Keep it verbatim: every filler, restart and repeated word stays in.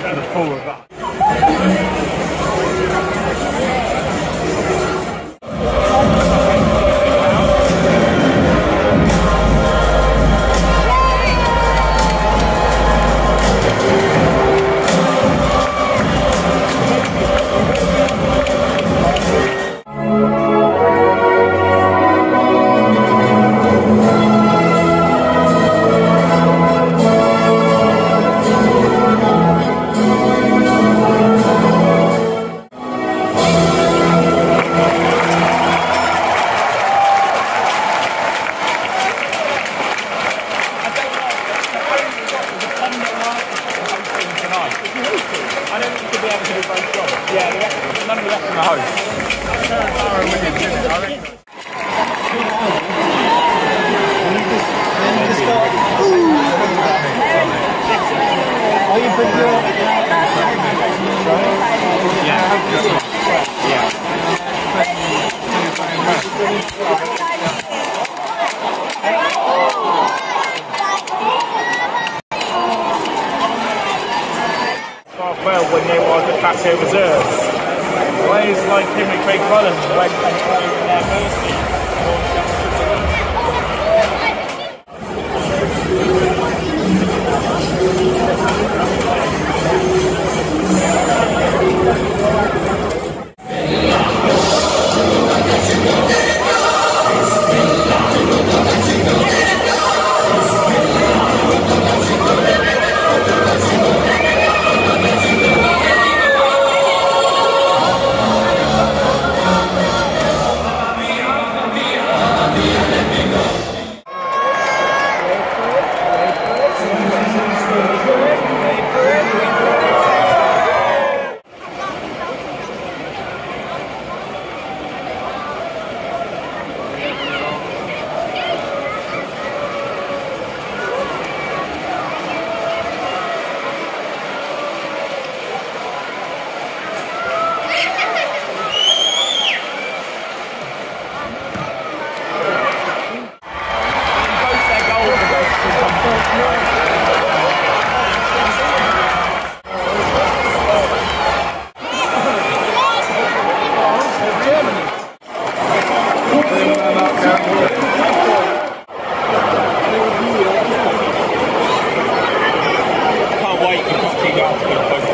for the full of that. Yeah, the rest, none of the rest of the host. Are you pretty good? Yeah. Yeah. Well, when they were the Paco reserves, players like him and Craig Collins went and played in their first team. Can't wait for Cocky Golf.